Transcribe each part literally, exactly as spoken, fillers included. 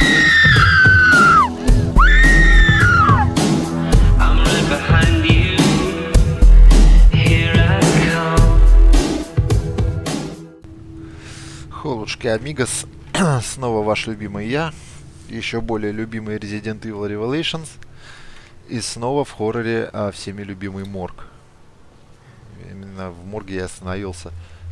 Холушки, амигос, снова ваш любимый я, еще более любимый Resident Evil Revelations, и снова в хорроре а, всеми любимый морг. Именно в морге я остановился.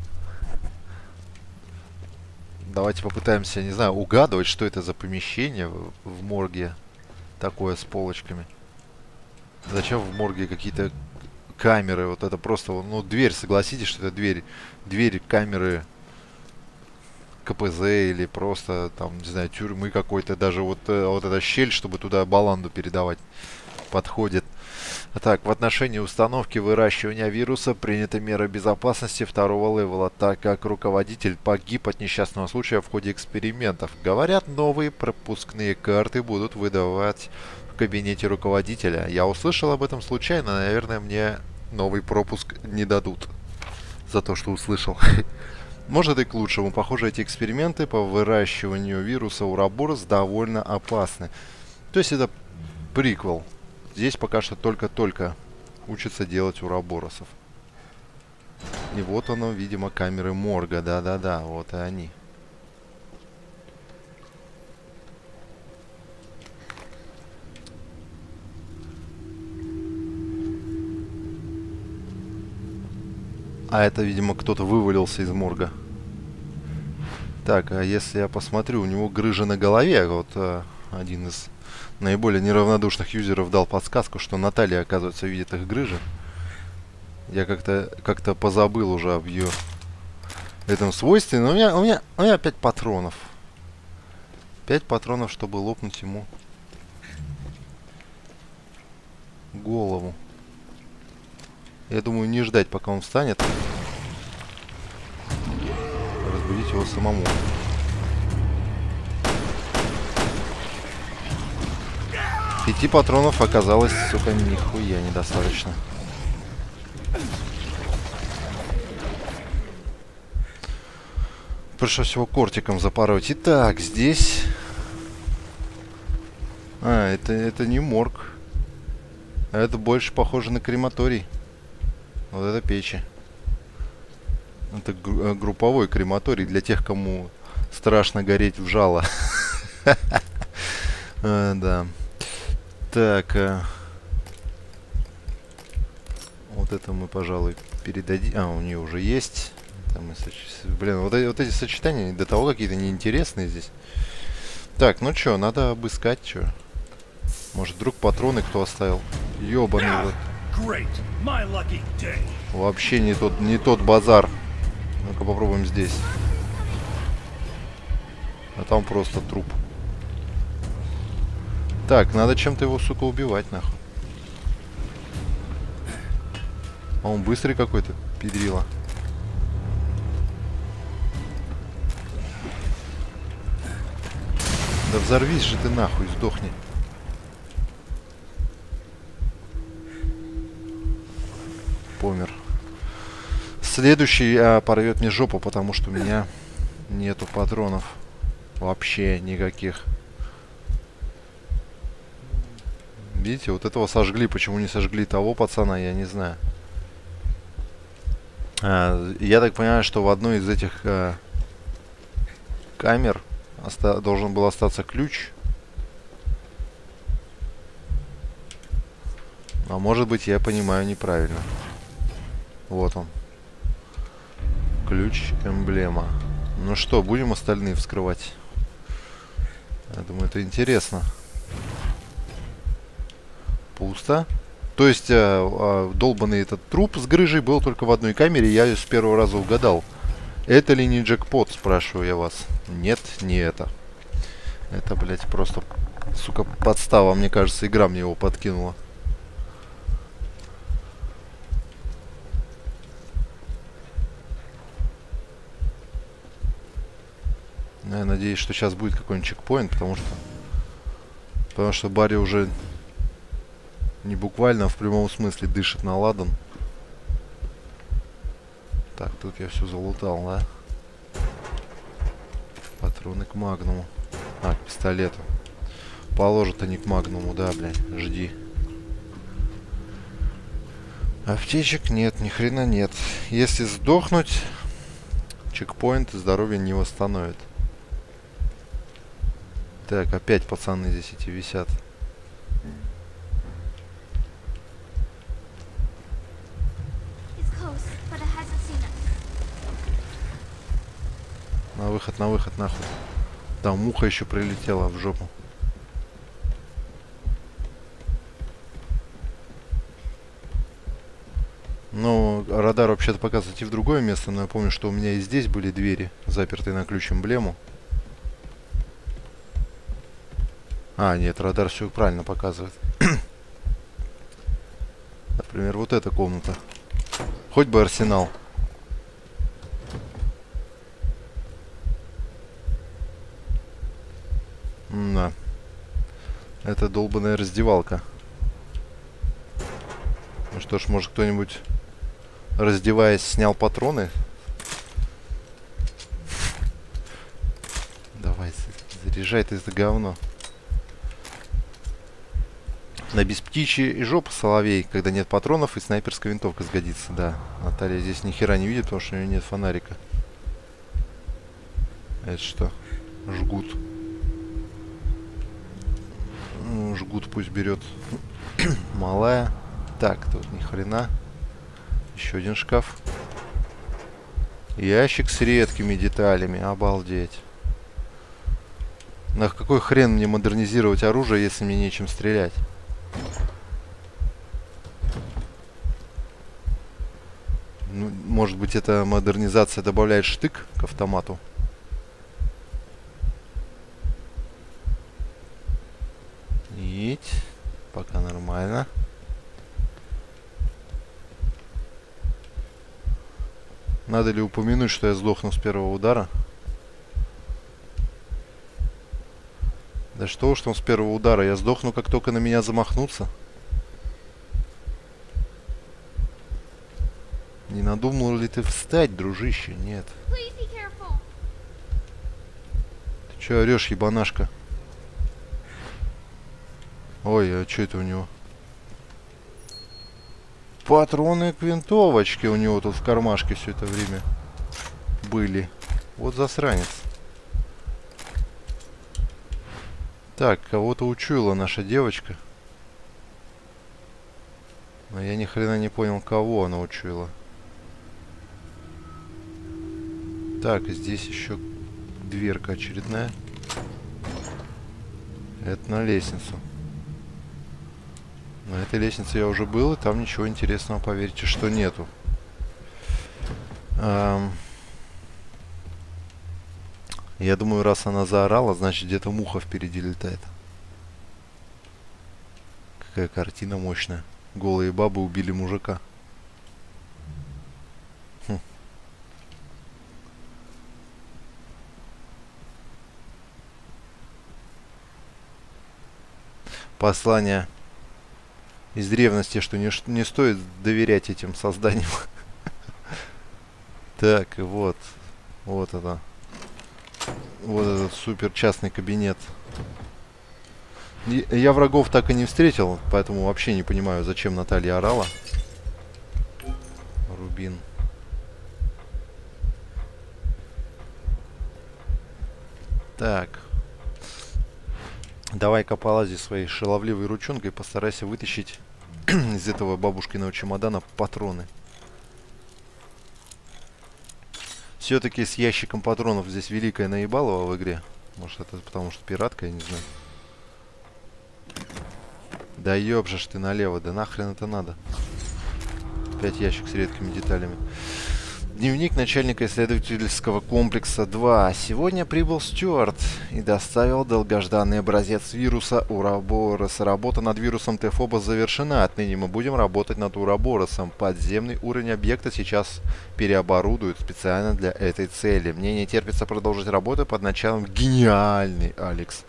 Давайте попытаемся, не знаю, угадывать, что это за помещение в, в морге такое с полочками. Зачем в морге какие-то камеры? Вот это просто, ну, дверь, согласитесь, что это дверь, дверь камеры КПЗ или просто там, не знаю, тюрьмы какой-то, даже вот, э, вот эта щель, чтобы туда баланду передавать, подходит. Так, в отношении установки выращивания вируса приняты меры безопасности второго левела, так как руководитель погиб от несчастного случая в ходе экспериментов. Говорят, новые пропускные карты будут выдавать в кабинете руководителя. Я услышал об этом случайно, наверное, мне новый пропуск не дадут за то, что услышал. Может и к лучшему. Похоже, эти эксперименты по выращиванию вируса Ураборос довольно опасны. То есть это приквел. Здесь пока что только-только учатся делать Ураборосов. И вот оно, видимо, камеры морга. Да-да-да, вот и они. А это, видимо, кто-то вывалился из морга. Так, а если я посмотрю, у него грыжа на голове. Вот а, один из наиболее неравнодушных юзеров дал подсказку, что Наталья, оказывается, видит их грыжи. Я как-то как-то позабыл уже об ее этом свойстве. Но у меня, у меня, у меня пять патронов. Пять патронов, чтобы лопнуть ему голову. Я думаю, не ждать, пока он встанет. Разбудить его самому. Пяти патронов оказалось, сука, нихуя недостаточно. Пришлось его кортиком запороть. Итак, здесь... А, это, это не морг. А это больше похоже на крематорий. Вот это печи. Это гру групповой крематорий для тех, кому страшно гореть в жало. Да. Так. Вот это мы, пожалуй, передадим. А, у нее уже есть. Блин, вот эти сочетания до того какие-то неинтересные здесь. Так, ну что, надо обыскать, что. Может, вдруг патроны кто оставил? Ёбаный вот. Вообще не тот, не тот базар. Ну-ка попробуем здесь. А там просто труп. Так, надо чем-то его, сука, убивать, нахуй. А он быстрый какой-то, педрила. Да взорвись же ты, нахуй, сдохни. Помер. Следующий а, порвет мне жопу, потому что у меня нету патронов. Вообще никаких. Видите, вот этого сожгли. Почему не сожгли того пацана, я не знаю. А, я так понимаю, что в одной из этих а, камер оста должен был остаться ключ. А может быть, я понимаю неправильно. Вот он. Ключ, эмблема. Ну что, будем остальные вскрывать? Я думаю, это интересно. Пусто. То есть, э, э, долбанный этот труп с грыжей был только в одной камере. Я ее с первого раза угадал. Это ли не джекпот, спрашиваю я вас? Нет, не это. Это, блядь, просто, сука, подстава. Мне кажется, игра мне его подкинула. Я надеюсь, что сейчас будет какой-нибудь чекпоинт, потому что... Потому что Барри уже не буквально, а в прямом смысле дышит на ладан. Так, тут я все залутал, да? Патроны к магнуму. А, к пистолету. Положат они к магнуму, да, блядь. Жди. Аптечек нет, ни хрена нет. Если сдохнуть, чекпоинт здоровья не восстановит. Так, опять пацаны здесь эти висят. На выход, на выход, нахуй. Там муха еще прилетела в жопу. Ну, радар вообще-то показывает и в другое место, но я помню, что у меня и здесь были двери, запертые на ключ-эмблему. А, нет, радар все правильно показывает. Например, вот эта комната. Хоть бы арсенал. Да. Это долбаная раздевалка. Ну что ж, может кто-нибудь, раздеваясь, снял патроны? Давай, заряжай ты это говно. На бесптичье и жопа соловей, когда нет патронов, и снайперская винтовка сгодится, да. Наталья здесь ни хера не видит, потому что у нее нет фонарика. Это что? Жгут. Ну, жгут пусть берет. Малая. Так, тут ни хрена. Еще один шкаф. Ящик с редкими деталями. Обалдеть. На какой хрен мне модернизировать оружие, если мне нечем стрелять? Ну, может быть, эта модернизация добавляет штык к автомату? Нить. Пока нормально. Надо ли упомянуть, что я сдохну с первого удара? Да что уж там с первого удара. Я сдохну, как только на меня замахнутся. Не надумал ли ты встать, дружище? Нет. Ты че орешь, ебанашка? Ой, а что это у него? Патроны к винтовочке у него тут в кармашке все это время были. Вот засранец. Так, кого-то учуяла наша девочка. Но я ни хрена не понял, кого она учуяла. Так, здесь еще дверка очередная. Это на лестницу. На этой лестнице я уже был, и там ничего интересного, поверьте, что нету. Эм... Я думаю, раз она заорала, значит где-то муха впереди летает. Какая картина мощная. Голые бабы убили мужика. Хм. Послание из древности, что не, не стоит доверять этим созданиям. Так, и вот. Вот это. Вот этот супер частный кабинет. Я врагов так и не встретил, поэтому вообще не понимаю, зачем Наталья орала. Рубин. Так. Давай-ка полази своей шаловливой ручонкой, постарайся вытащить из этого бабушкиного чемодана патроны. Все-таки с ящиком патронов здесь великая наебалова в игре. Может, это потому что пиратка, я не знаю. Да ёбжешь ты налево, да нахрен это надо. Опять ящик с редкими деталями. Дневник начальника исследовательского комплекса два. Сегодня прибыл Стюарт и доставил долгожданный образец вируса Урабороса. Работа над вирусом Т-Фобос завершена. Отныне мы будем работать над Ураборосом. Подземный уровень объекта сейчас переоборудуют специально для этой цели. Мне не терпится продолжить работу под началом гениальный Алекс.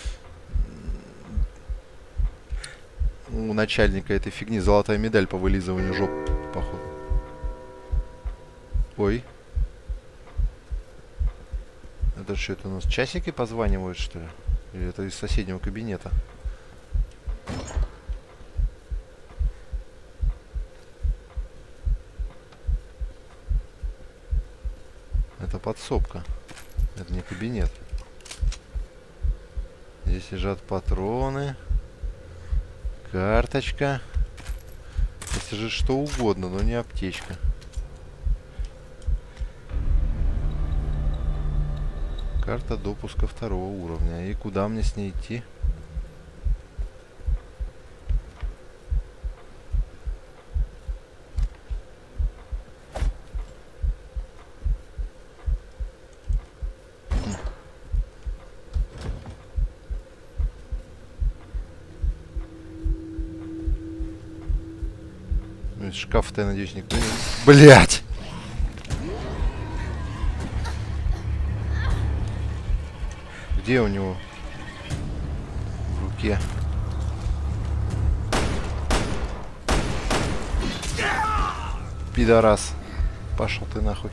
У начальника этой фигни золотая медаль по вылизыванию жоп, походу. Ой. Это что, это у нас часики позванивают, что ли? Или это из соседнего кабинета? Это подсобка. Это не кабинет. Здесь лежат патроны. Карточка. Здесь лежит что угодно, но не аптечка. Карта допуска второго уровня. И куда мне с ней идти? Шкаф-то, я надеюсь, никто не... Блять! Где у него? В руке. Пидорас. Пошел ты нахуй.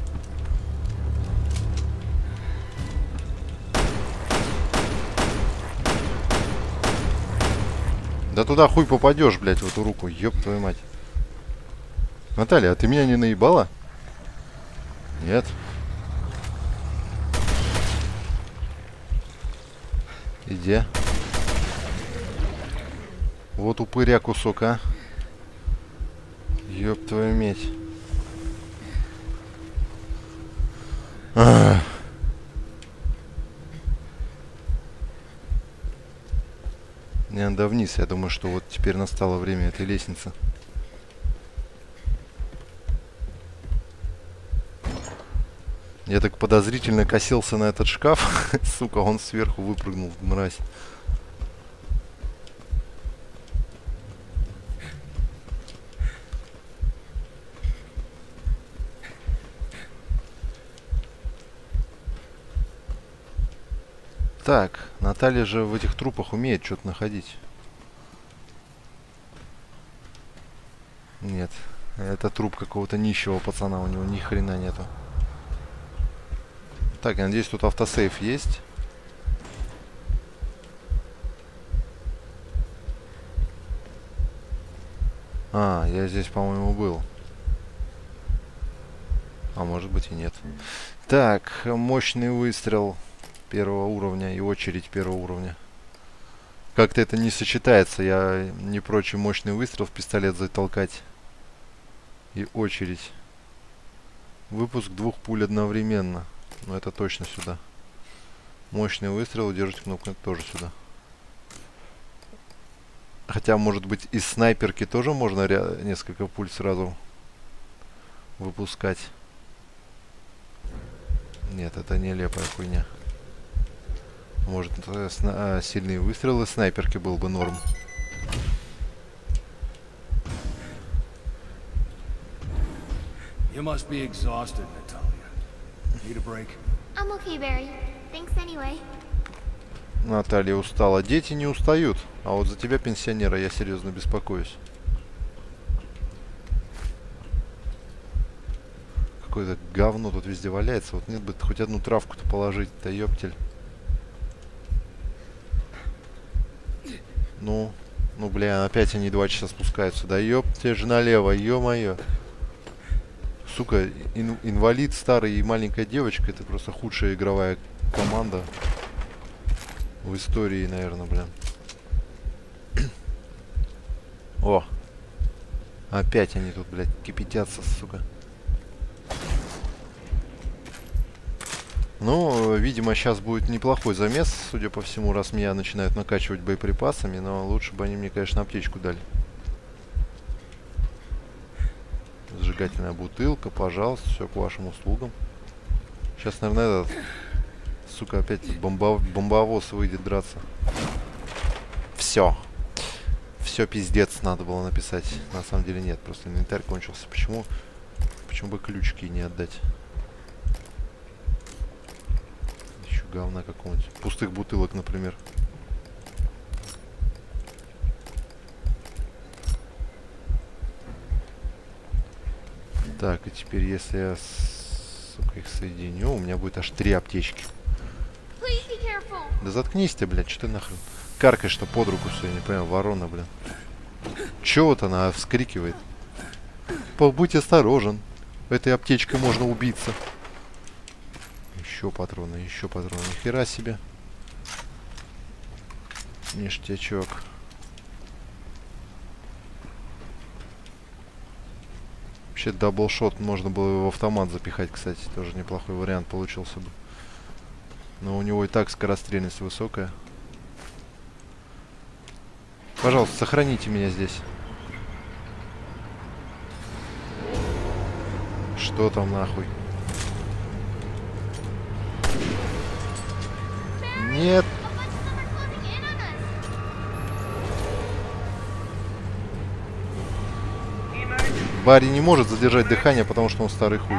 Да туда хуй попадешь, блядь, в эту руку. Ёб твою мать. Наталья, а ты меня не наебала? Нет. Иди. Вот упыря кусок, а. Ёб твою медь. Ах. Мне надо вниз. Я думаю, что вот теперь настало время этой лестницы. Я так подозрительно косился на этот шкаф. Сука, он сверху выпрыгнул, мразь. Так, Наталья же в этих трупах умеет что-то находить. Нет, это труп какого-то нищего пацана, у него ни хрена нету. Так, я надеюсь, тут автосейв есть. А, я здесь, по-моему, был. А может быть и нет. Так, мощный выстрел первого уровня и очередь первого уровня. Как-то это не сочетается. Я не прочь мощный выстрел в пистолет затолкать. И очередь. Выпуск двух пуль одновременно. Но это точно сюда. Мощный выстрел, удержите кнопку тоже сюда. Хотя, может быть, из снайперки тоже можно несколько пуль сразу выпускать. Нет, это нелепая хуйня. Может, а, сильные выстрелы снайперки был бы норм. You must be exhausted, Natalia. Need a break? I'm okay, Barry. Thanks anyway. Наталья устала. Дети не устают. А вот за тебя, пенсионера, я серьезно беспокоюсь. Какое-то говно тут везде валяется. Вот нет бы хоть одну травку-то положить-то, ёптель. Ну, ну, бля, опять они два часа спускаются. Да ёптель же налево, ё-моё. Сука, ин инвалид старый и маленькая девочка. Это просто худшая игровая команда в истории, наверное, блин. О! Опять они тут, блядь, кипятятся, сука. Ну, видимо, сейчас будет неплохой замес, судя по всему, раз меня начинают накачивать боеприпасами. Но лучше бы они мне, конечно, аптечку дали. Зажигательная бутылка, пожалуйста, все к вашим услугам. Сейчас, наверное, этот, сука, опять бомба бомбовоз выйдет драться. Все. Все, пиздец, надо было написать. На самом деле нет, просто инвентарь кончился. Почему? Почему бы ключики не отдать? Еще говна какого-нибудь. Пустых бутылок, например. Так, и теперь, если я, сука, их соединю, у меня будет аж три аптечки. Please be careful. Да заткнись ты, блядь, что ты нахрен? Каркаешь-то под руку все, я не понимаю, ворона, блин. Чё вот она вскрикивает? Будь осторожен. Этой аптечкой можно убиться. Еще патроны, еще патроны. Ни хера себе. Ништячок. Вообще даблшот, можно было его в автомат запихать, кстати. Тоже неплохой вариант получился бы. Но у него и так скорострельность высокая. Пожалуйста, сохраните меня здесь. Что там нахуй? Нет. Барри не может задержать дыхание, потому что он старый хуй.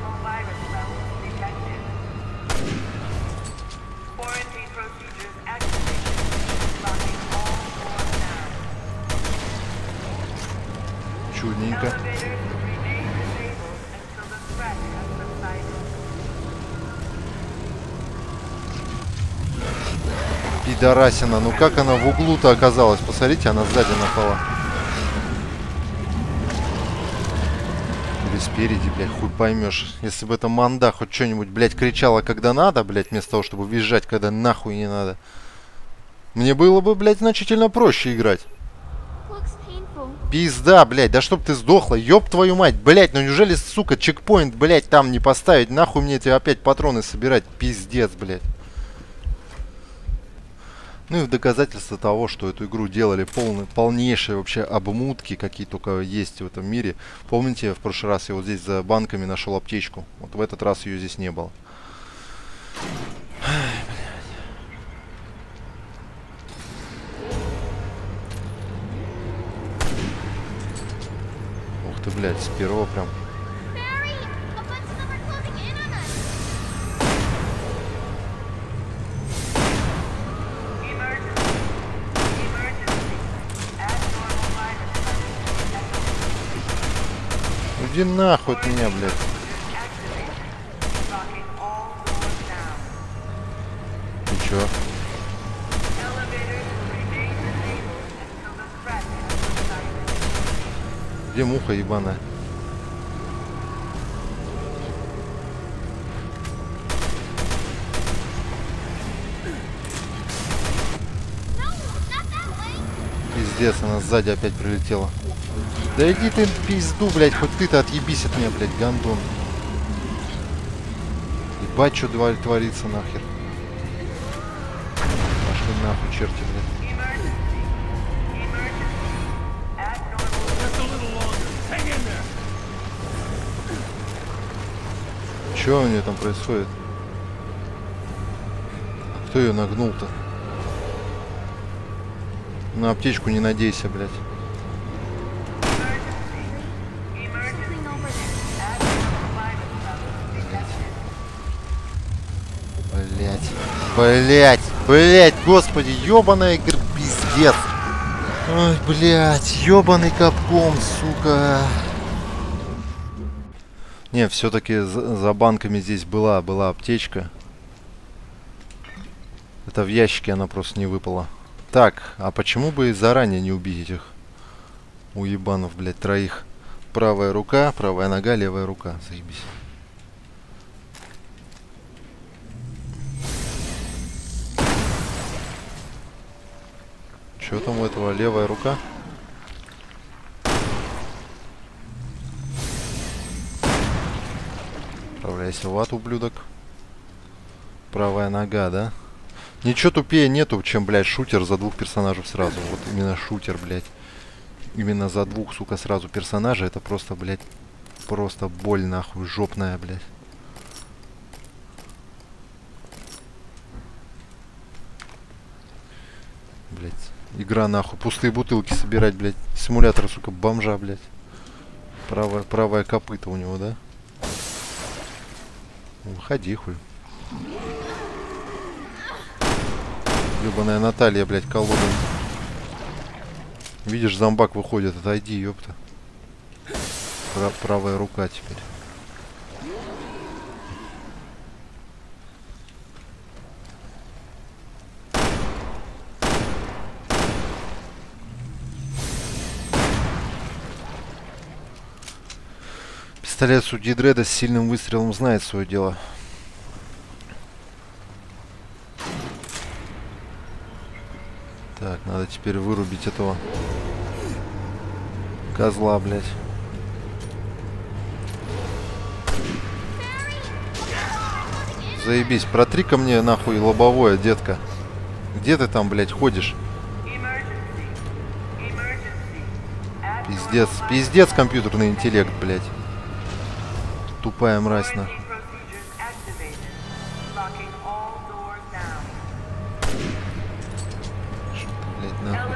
Чудненько. Пидорасина, ну как она в углу-то оказалась? Посмотрите, она сзади напала. Или спереди, блядь, хуй поймешь. Если бы эта манда хоть что-нибудь, блядь, кричала, когда надо, блядь, вместо того, чтобы визжать, когда нахуй не надо. Мне было бы, блядь, значительно проще играть. Пизда, блядь, да чтоб ты сдохла, ёб твою мать, блядь, ну неужели, сука, чекпоинт, блядь, там не поставить, нахуй мне эти опять патроны собирать, пиздец, блядь. Ну и в доказательство того, что эту игру делали полный, полнейшие вообще обмутки, какие только есть в этом мире. Помните, в прошлый раз я вот здесь за банками нашел аптечку, вот в этот раз ее здесь не было. Ух ты, блядь, с первого прям. Иди нахуй от меня, блядь. И чё? Где муха ебаная? Пиздец, она сзади опять прилетела. Да иди ты в пизду, блядь, хоть ты-то отъебись от меня, блядь, гандон. Ебать, что творится нахер. Пошли нахуй, черти, блядь. Что у нее там происходит? Кто ее нагнул-то? На аптечку не надейся, блядь. Блять, блять, блять, господи, ебаная игра, пиздец. Ой, блять, ебаный капком, сука. Не, все-таки за, за банками здесь была, была аптечка. Это в ящике она просто не выпала. Так, а почему бы заранее не убить этих уебанов, блять, троих? Правая рука, правая нога, левая рука, заебись. Что там у этого? Левая рука? Отправляйся в ад, ублюдок. Правая нога, да? Ничего тупее нету, чем, блядь, шутер за двух персонажей сразу. Вот именно шутер, блядь. Именно за двух, сука, сразу персонажей. Это просто, блядь, просто боль, нахуй, жопная, блядь. Блядь. Игра, нахуй. Пустые бутылки собирать, блядь. Симулятор, сука, бомжа, блядь. Правая, правая копыта у него, да? Выходи, хуй. Ёбаная Наталья, блядь, колода. Видишь, зомбак выходит. Отойди, ёпта. Прав, правая рука теперь. Пистолет судьи Дредда с сильным выстрелом знает свое дело. Так, надо теперь вырубить этого козла, блядь. Заебись, протри ко мне нахуй лобовое, детка. Где ты там, блядь, ходишь? Пиздец, пиздец компьютерный интеллект, блядь. Тупая мразь, нахуй. Блядь, нахуй.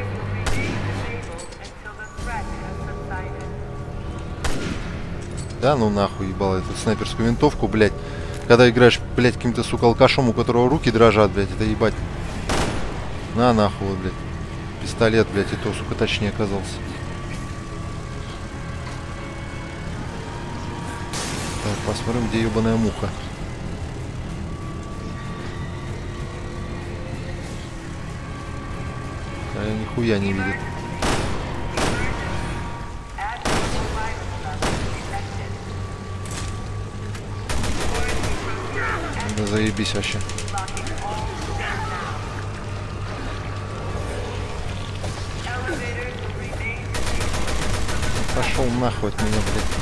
Да ну нахуй, ебал эту снайперскую винтовку, блядь. Когда играешь, блядь, каким-то, сука, алкашом, у которого руки дрожат, блядь, это ебать. На нахуй, блядь. Пистолет, блядь, и то, сука, точнее оказался. Так, посмотрим, где ебаная муха. А нихуя не видит. Да заебись вообще. Пошел нахуй от меня, блядь.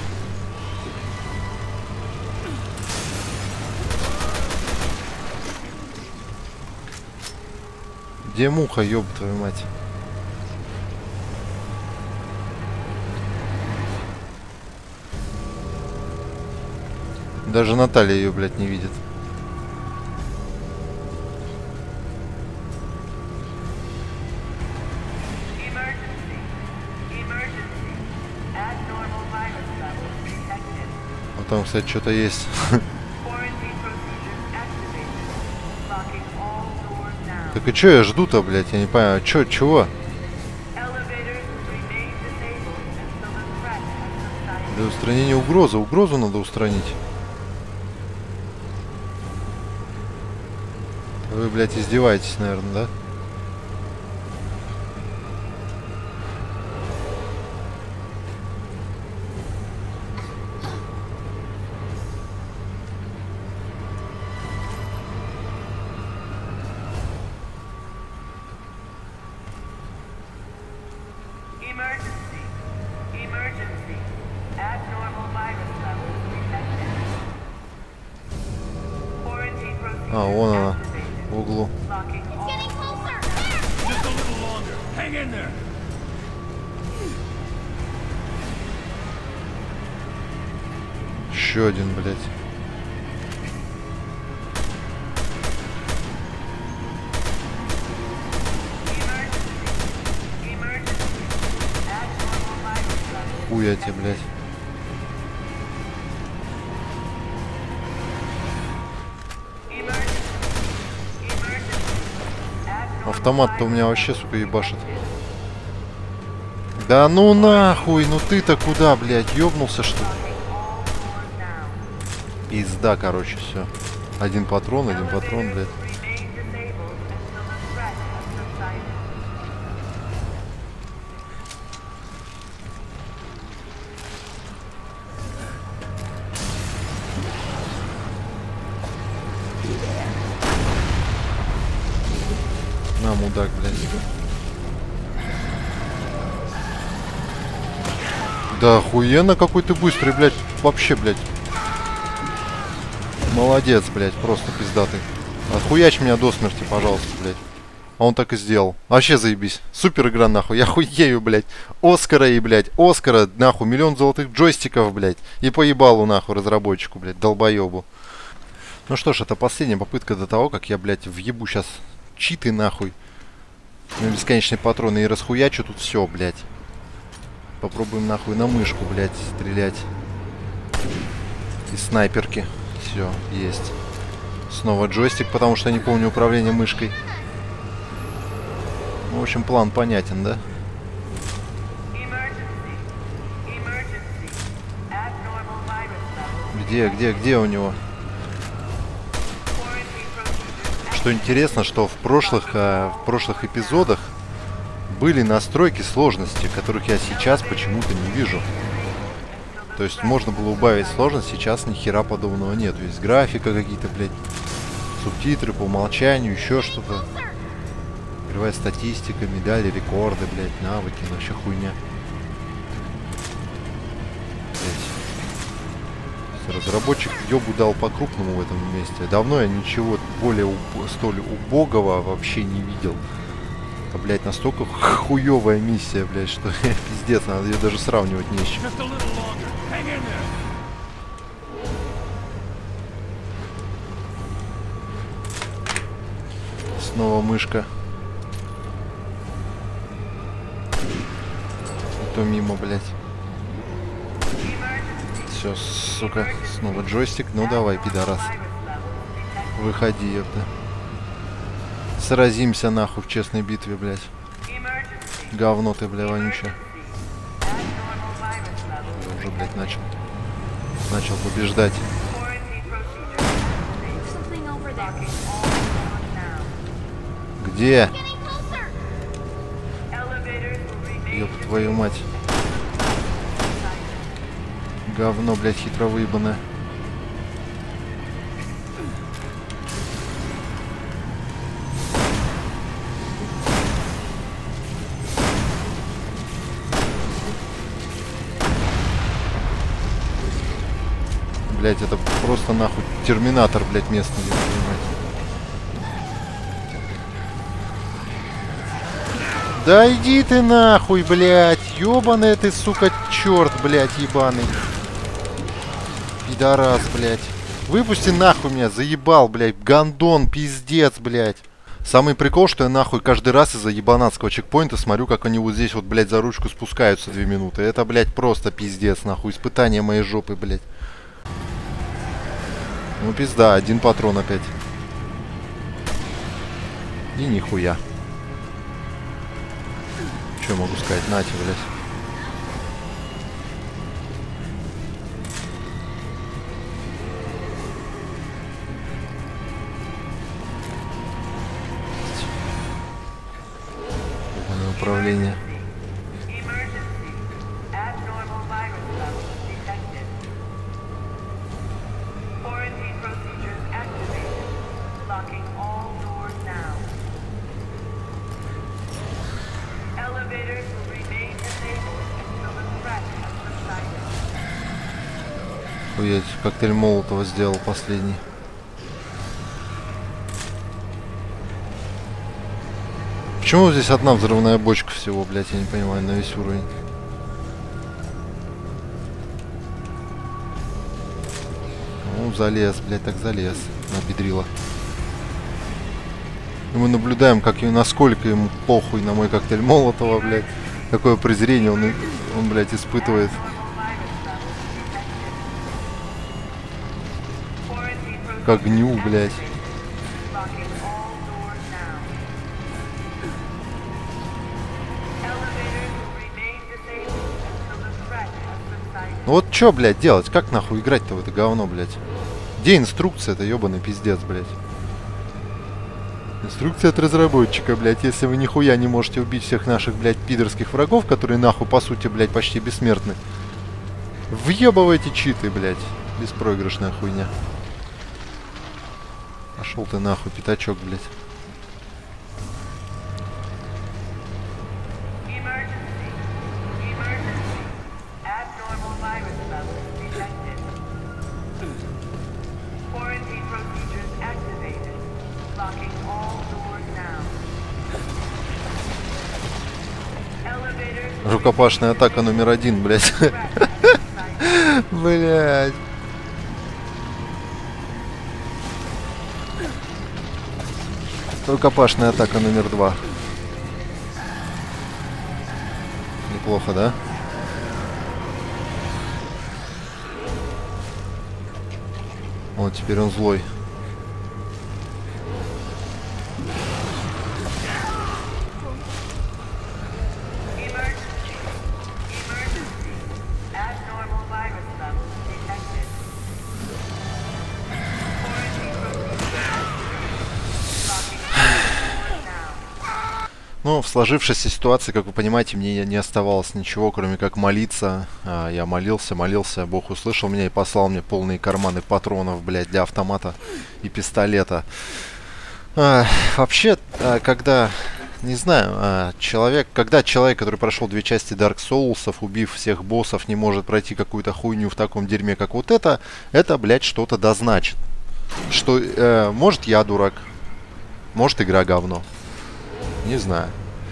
Где муха, ёб твою мать? Даже Наталья ее, блядь, не видит. А там, кстати, что-то есть. Так и чё я жду-то, блядь? Я не понимаю. Чё, чего? Для устранения угрозы. Угрозу надо устранить. Вы, блядь, издеваетесь, наверное, да? А, вон она, в углу. Еще один, блядь. Хуя тебе, блядь. Автомат-то у меня вообще, сука, ебашит. Да ну нахуй, ну ты-то куда, блядь, ёбнулся, что ли? Пизда, короче, все. Один патрон, один патрон, блядь. На, мудак, блядь. Да охуенно какой ты быстрый, блядь. Вообще, блядь. Молодец, блядь, просто пиздатый. Отхуячь меня до смерти, пожалуйста, блядь. А он так и сделал. Вообще заебись. Супер игра, нахуй. Я хуею, блядь. Оскара и, блядь. Оскара, нахуй. Миллион золотых джойстиков, блядь. И поебалу, нахуй, разработчику, блядь. Долбоебу. Ну что ж, это последняя попытка до того, как я, блядь, въебу сейчас читы, нахуй. На бесконечные патроны и расхуячу тут все, блядь. Попробуем, нахуй, на мышку, блядь, стрелять. Из снайперки. Все, есть. Снова джойстик, потому что я не помню управление мышкой. Ну, в общем, план понятен, да? Где, где, где у него? Что интересно, что в прошлых, э, в прошлых эпизодах были настройки сложности, которых я сейчас почему-то не вижу. То есть можно было убавить сложность, сейчас ни хера подобного нет. Есть графика какие-то, блядь, субтитры по умолчанию, еще что-то. Игровая статистика, медали, рекорды, блядь, навыки, ну вообще хуйня. Блядь. Разработчик ёбу дал по-крупному в этом месте. Давно я ничего более уб... столь убогого вообще не видел. Это, блядь, настолько хуёвая миссия, блядь, что пиздец, надо ее даже сравнивать не с чем. Снова мышка. И то мимо, блядь. Все, сука, снова джойстик. Ну давай, пидорас. Выходи, ёпта. Сразимся нахуй в честной битве, блядь. Говно ты, бля, вонючее. Я уже, блядь, начал. Начал побеждать. Где? Ёб твою мать. Говно, блядь, хитро выебанное. Блядь, это просто нахуй терминатор, блядь, местный, не понимаете. Да иди ты нахуй, блядь, ёбаный ты, сука, черт, блядь, ебаный. Пидорас, блядь. Выпусти нахуй меня, заебал, блядь, гандон, пиздец, блядь. Самый прикол, что я нахуй каждый раз из-за ебанатского чекпоинта смотрю, как они вот здесь вот, блядь, за ручку спускаются две минуты. Это, блядь, просто пиздец, нахуй, испытание моей жопы, блядь. Ну пизда, один патрон опять. И нихуя. Что могу сказать? Нате, блядь. Управление. Хуять, коктейль Молотова сделал последний. Почему здесь одна взрывная бочка всего, блядь, я не понимаю, на весь уровень. Ну, залез, блядь, так залез. Набедрила. И мы наблюдаем, как и насколько ему похуй на мой коктейль Молотова, блядь. Какое презрение он, он, блядь, испытывает. К огню, блядь. Ну вот чё, блядь, делать? Как нахуй играть-то в это говно, блядь? Где инструкция? Это ёбаный пиздец, блядь. Инструкция от разработчика, блядь. Если вы нихуя не можете убить всех наших, блядь, пидорских врагов, которые нахуй, по сути, блядь, почти бессмертны, въебывайте читы, блядь. Беспроигрышная хуйня. Пошел ты нахуй, пятачок, блядь. Рукопашная атака номер один, блядь. Блядь. Рукопашная атака номер два. Неплохо, да? Вот, теперь он злой. Ну, в сложившейся ситуации, как вы понимаете, мне не оставалось ничего, кроме как молиться. А, я молился, молился, Бог услышал меня и послал мне полные карманы патронов, блядь, для автомата и пистолета. А, вообще, а, когда, не знаю, а, человек, когда человек, который прошел две части Dark Souls, убив всех боссов, не может пройти какую-то хуйню в таком дерьме, как вот это, это, блядь, что-то дозначит. Что, э, может, я дурак, может, игра говно. Не знаю.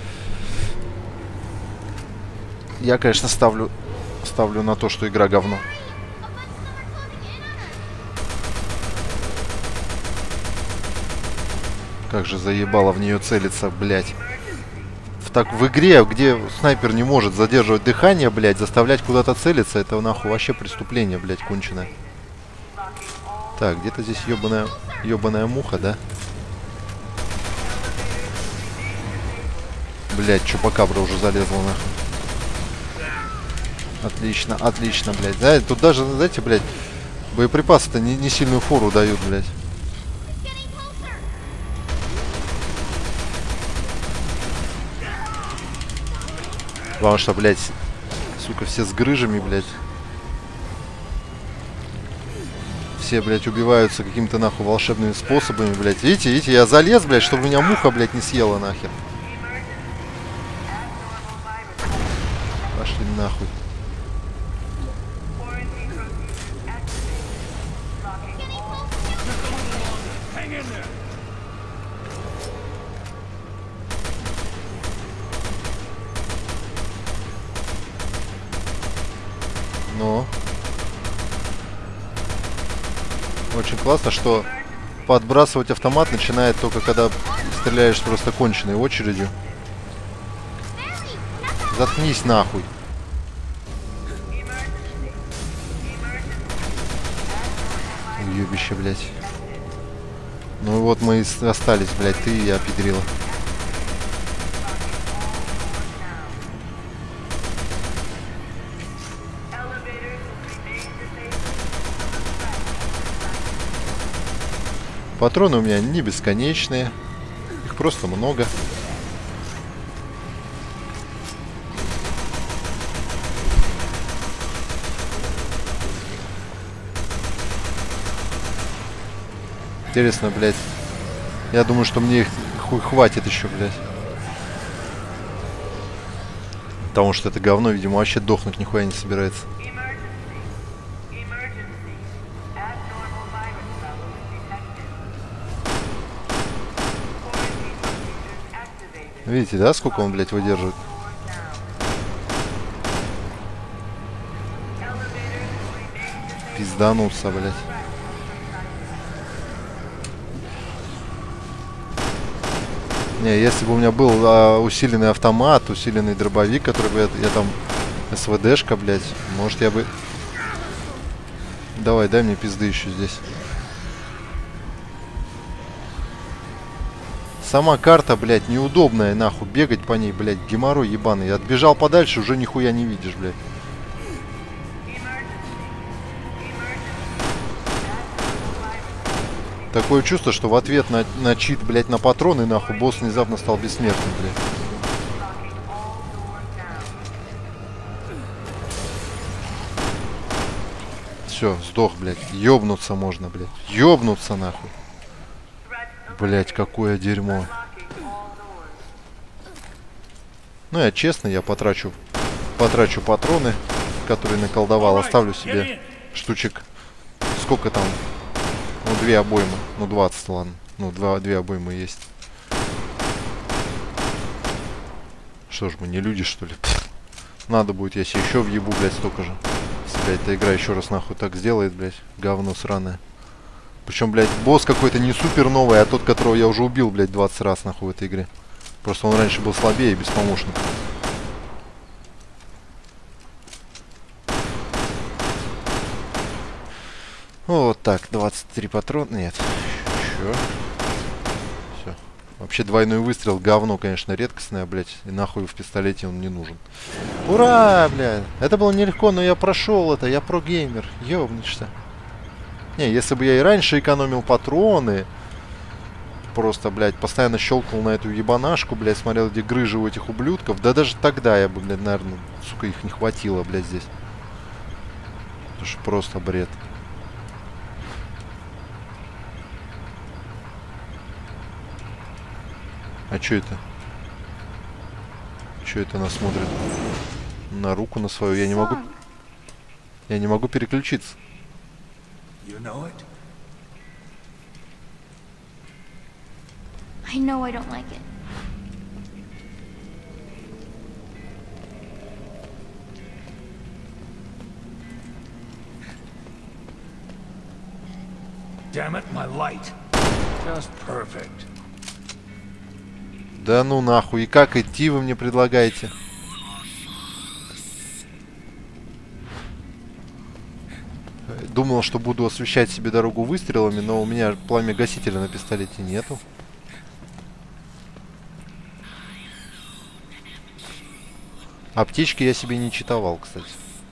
Я, конечно, ставлю, ставлю на то, что игра говно. Как же заебало в нее целиться, блядь. В, так, в игре, где снайпер не может задерживать дыхание, блядь, заставлять куда-то целиться, это нахуй вообще преступление, блядь, конченое. Так, где-то здесь ебаная, ебаная муха, да? Блядь, чупакабра уже залезла нахуй. Отлично, отлично, блядь. Да, тут даже, знаете, блядь, боеприпасы-то не, не сильную фору дают, блядь. Потому что, блядь, сука, все с грыжами, блядь. Все, блядь, убиваются какими-то, нахуй, волшебными способами, блядь. Видите, видите, я залез, блядь, чтобы меня муха, блядь, не съела, нахер. Пошли нахуй. Ну. Очень классно, что подбрасывать автомат начинает только когда стреляешь просто конченной очередью. Заткнись нахуй. Уебище, блядь. Ну и вот мы и остались, блядь, ты и я, педрила. Патроны у меня не бесконечные. Их просто много. Интересно, блядь. Я думаю, что мне их хуй хватит еще, блядь. Потому что это говно, видимо, вообще дохнуть нихуя не собирается. Видите, да, сколько он, блядь, выдерживает? Пиздануться, блядь. Не, если бы у меня был а, усиленный автомат, усиленный дробовик, который бы я, я там СВДшка, блядь, может я бы... Давай, дай мне пизды еще здесь. Сама карта, блядь, неудобная, нахуй. Бегать по ней, блядь, геморрой ебаный. Я отбежал подальше, уже нихуя не видишь, блядь. Такое чувство, что в ответ на, на чит, блядь, на патроны, нахуй, босс внезапно стал бессмертным, блядь. Все, сдох, блядь. Ёбнуться можно, блядь. Ёбнуться, нахуй. Блядь, какое дерьмо. Ну, я честно, я потрачу, потрачу патроны, которые наколдовал. Оставлю себе штучек. Сколько там? Ну, две обоймы. Ну, двадцать, ладно. Ну, два, две обоймы есть. Что ж, мы не люди, что ли? Пфф. Надо будет, я себе еще въебу, блядь, столько же. Если, блядь, эта игра еще раз, нахуй, так сделает, блядь. Говно сраное. Причем, блядь, босс какой-то не супер новый, а тот, которого я уже убил, блядь, двадцать раз, нахуй, в этой игре. Просто он раньше был слабее и без помощника. Вот так, двадцать три патрона. Нет, еще. Все. Вообще двойной выстрел, говно, конечно, редкостное, блядь. И нахуй в пистолете он не нужен. Ура, блядь. Это было нелегко, но я прошел это. Я про-геймер. Ёбнешься. Не, если бы я и раньше экономил патроны, просто, блядь, постоянно щелкнул на эту ебанашку, блядь, смотрел, где грыжи у этих ублюдков. Да даже тогда я бы, блядь, наверное, сука, их не хватило, блядь, здесь. Это ж просто бред. А чё это? Чё это она смотрит? На руку на свою. Я не могу... Я не могу переключиться. You know it? I know I don't like it. Damn it, my light. Just perfect. Да ну нахуй. И как идти вы мне предлагаете? Думал, что буду освещать себе дорогу выстрелами, но у меня пламя гасителя на пистолете нету. Аптечки я себе не читовал, кстати.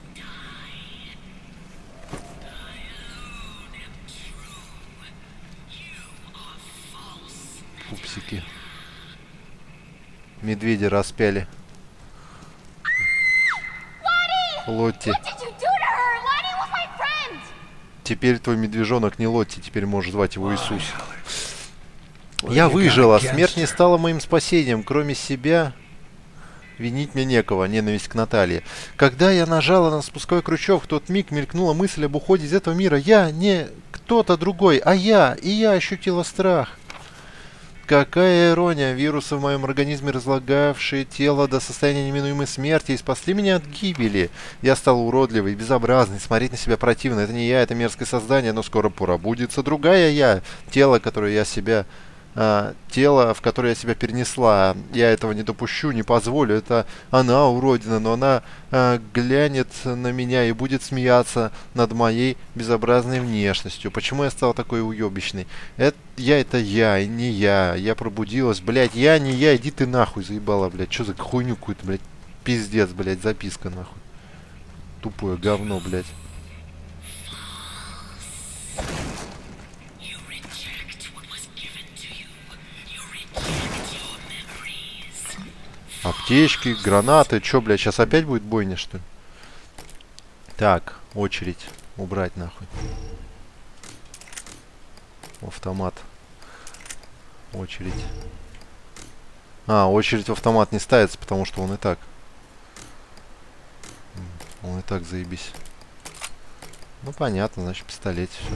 Пупсики. Медведи распяли. Лотти. Теперь твой медвежонок не Лотти, теперь можешь звать его Иисус. Я выжила. Смерть не стала моим спасением. Кроме себя, винить мне некого. Ненависть к Наталье. Когда я нажала на спусковой крючок, в тот миг мелькнула мысль об уходе из этого мира. Я не кто-то другой, а я. И я ощутила страх. Какая ирония. Вирусы в моем организме, разлагавшие тело до состояния неминуемой смерти, и спасли меня от гибели. Я стал уродливый, безобразный, смотреть на себя противно. Это не я, это мерзкое создание, но скоро пробудится другая я. Тело, которое я себя... А, тело, в которое я себя перенесла. Я этого не допущу, не позволю. Это она уродина, но она а, глянет на меня и будет смеяться над моей безобразной внешностью. Почему я стал такой уебищный? Это я, это я, и не я. Я пробудилась, блядь, я не я. Иди ты нахуй, заебала, блядь. Что за хуйню какую-то, блядь? Пиздец, блядь, записка, нахуй. Тупое говно, блядь. Аптечки, гранаты. Чё, блядь, сейчас опять будет бойня, что ли? Так, очередь. Убрать, нахуй. Автомат. Очередь. А, очередь в автомат не ставится, потому что он и так. Он и так заебись. Ну, понятно, значит, пистолет, все.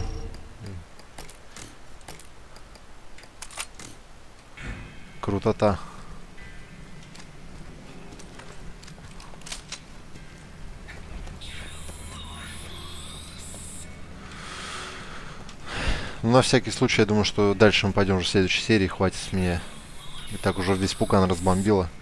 Крутота. Ну, на всякий случай, я думаю, что дальше мы пойдем уже в следующей серии. Хватит с меня. И так уже весь пукан разбомбило.